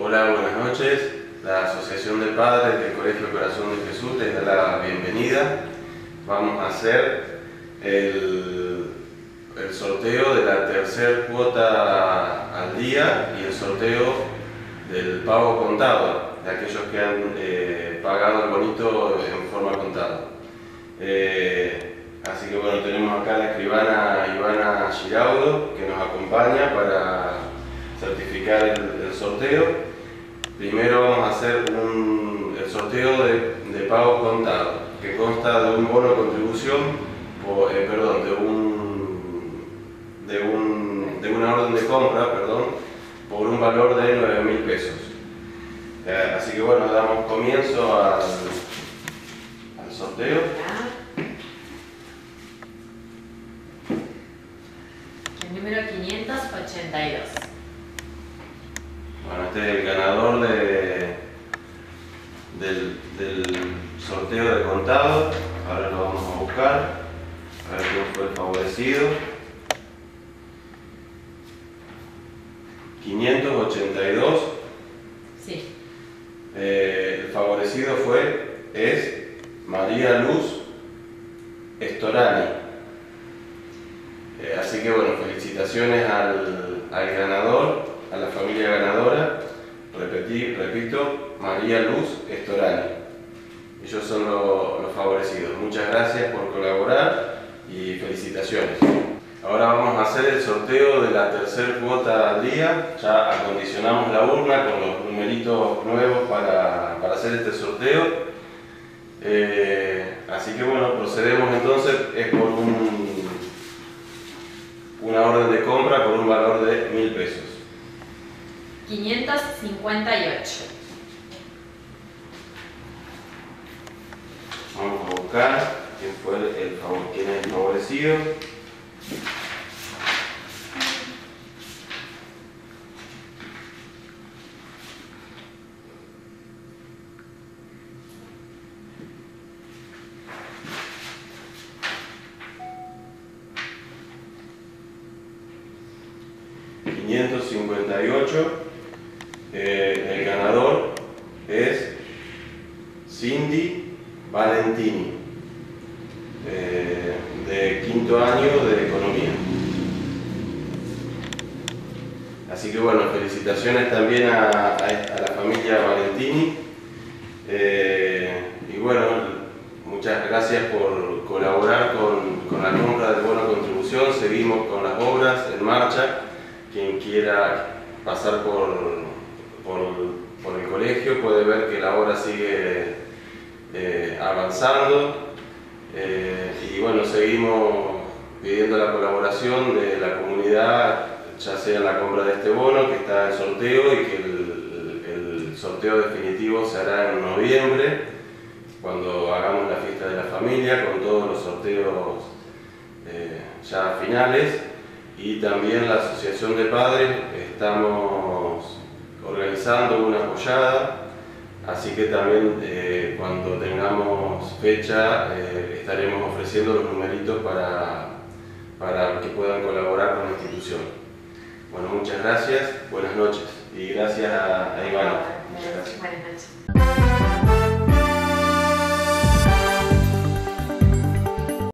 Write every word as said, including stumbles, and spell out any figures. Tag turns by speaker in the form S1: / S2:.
S1: Hola, buenas noches. La Asociación de Padres del Colegio Corazón de Jesús les da la bienvenida. Vamos a hacer el, el sorteo de la tercera cuota al día y el sorteo del pago contado, de aquellos que han eh, pagado el bonito en forma contada. Eh, así que bueno, tenemos acá a la escribana Ivana Giraudo, que nos acompaña para certificar el, el sorteo. Primero vamos a hacer un, el sorteo de, de pago contado, que consta de un bono de contribución, o, eh, perdón, de, un, de, un, de una orden de compra, perdón, por un valor de nueve mil pesos. Eh, así que bueno, damos comienzo al, al sorteo.
S2: El número quinientos ochenta y dos.
S1: Bueno, este es el ganador de, del, del sorteo de contado. Ahora lo vamos a buscar, a ver quién fue el favorecido. quinientos ochenta y dos.
S2: Sí.
S1: Eh, el favorecido fue, es María Luz Estorani. Eh, así que bueno, felicitaciones al, al ganador, a la familia ganadora. Repetí, repito, María Luz Estorani. Ellos son lo, los favorecidos. Muchas gracias por colaborar y felicitaciones. Ahora vamos a hacer el sorteo de la tercera cuota al día. Ya acondicionamos la urna con los numeritos nuevos para, para hacer este sorteo. Eh, así que bueno, procedemos entonces, es por un, una orden de compra por un valor de mil pesos.
S2: quinientos cincuenta y ocho.
S1: Vamos a buscar quién fue el favor, quién es el favorecido. quinientos cincuenta y ocho. Eh, el ganador es Cindy Valentini, eh, de quinto año de Economía. Así que bueno, felicitaciones también a, a, a la familia Valentini. Eh, y bueno, muchas gracias por colaborar con, con la compra del bono de contribución. Seguimos con las obras en marcha. Quien quiera pasar por, por, por el colegio puede ver que la obra sigue eh, avanzando. Eh, y bueno, seguimos pidiendo la colaboración de la comunidad, ya sea en la compra de este bono que está en sorteo y que el, el sorteo definitivo se hará en noviembre, cuando hagamos la fiesta de la familia con todos los sorteos eh, ya finales. Y también la Asociación de Padres estamos organizando una pollada, así que también eh, cuando tengamos fecha eh, estaremos ofreciendo los numeritos para, para que puedan colaborar con la institución. Bueno, muchas gracias, buenas noches y gracias a, a Ivana.
S2: Buenas noches.